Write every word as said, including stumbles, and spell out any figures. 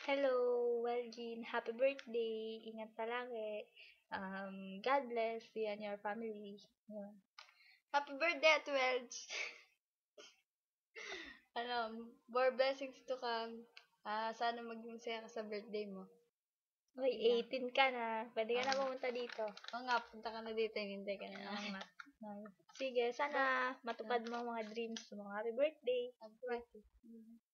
Hello, Welj. Happy birthday. Ingat palagi. Um, God bless you and your family. Yun. Happy birthday at Welj. ano, more blessings to come. Ah, sana maging masaya ka sa birthday mo. Uy, eighteen ka na. Pwede ka na pumunta dito. Oo nga, punta ka na dito. Hinintay ka na naman. Sige, sana matupad mo ang mga dreams mo. Happy birthday. Happy birthday.